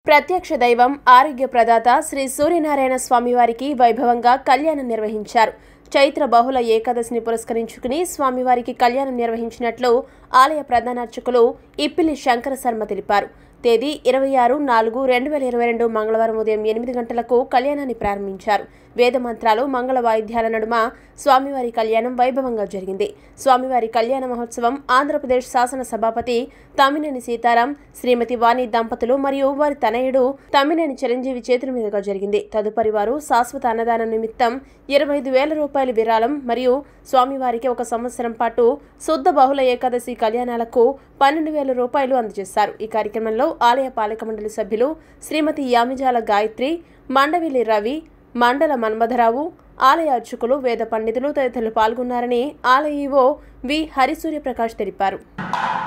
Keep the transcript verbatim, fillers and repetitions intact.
ప్రత్యక్ష దైవం ఆరోగ్య ప్రదాత శ్రీ సూర్యనారాయణ స్వామివారికి వైభవంగా కళ్యాణం నిర్వహించారు. చైత్ర బహుళ ఏకాదశిని పురస్కరించుకుని స్వామివారికి కళ్యాణం నిర్వహించినట్లు ఆలయ ప్రధానార్చకులు ఇప్పిలి శంకర శర్మ తెలిపారు. తేదీ ఇరవై ఆరు నాలుగు రెండు వేల ఇరవై రెండు మంగళవారం ఉదయం ఎనిమిది గంటలకు కళ్యాణాన్ని ప్రారంభించారు. వేద మంత్రాలు, మంగళ వాయిద్యాల నడుమ స్వామివారి కళ్యాణం వైభవంగా జరిగింది. స్వామివారి కళ్యాణ మహోత్సవం ఆంధ్రప్రదేశ్ శాసన సభాపతి తమ్మినేని సీతారాం, శ్రీమతి వాణి దంపతులు మరియు వారి తనయుడు తమ్మినేని చిరంజీవి చేతుల మీదుగా జరిగింది. తదుపరి వారు శాశ్వత అన్నదానం నిమిత్తం ఇరవై ఐదు వేల రూపాయల విరాళం మరియు స్వామివారికి ఒక సంవత్సరం పాటు శుద్ధ బహుళ ఏకాదశి కళ్యాణాలకు పన్నెండు వేల రూపాయలు అందజేశారు. ఈ కార్యక్రమంలో ఆలయ పాలక మండలి సభ్యులు శ్రీమతి యామిజాల గాయత్రి, మండవిలి రవి, మండల మన్మధరావు, ఆలయ అర్చకులు, వేద పండితులు తదితరులు పాల్గొన్నారని ఆలయ ఈవో వి హరిసూర్యప్రకాష్ తెలిపారు.